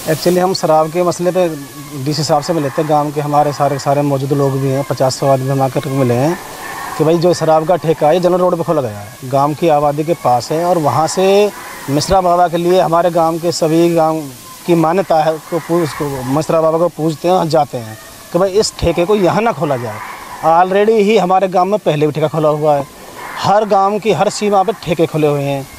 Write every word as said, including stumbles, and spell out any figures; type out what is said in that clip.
Actually हम शराब के मसले पे डीसी साहब से मिले थे। गांव के हमारे सारे सारे मौजूद लोग भी हैं, पचास सौ आदमी हम आकर मिले हैं कि भाई जो शराब का ठेका है जनरल रोड पे खोला गया है, गांव की आबादी के पास है और वहाँ से मिश्रा बाबा के लिए हमारे गांव के सभी गांव की मान्यता है को पूछ को मिश्रा बाबा को पूछते हैं और जाते हैं कि भाई इस ठेके को यहाँ ना खोला जाए। ऑलरेडी ही हमारे गाँव में पहले भी ठेका खोला हुआ है, हर गाँव की हर सीमा पर ठेके खुले हुए हैं।